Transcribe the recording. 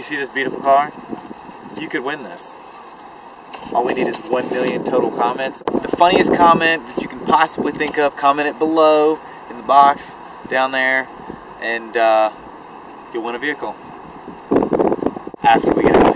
You see this beautiful car? You could win this. All we need is 1 million total comments. The funniest comment that you can possibly think of, comment it below in the box down there, and you'll win a vehicle after we get it.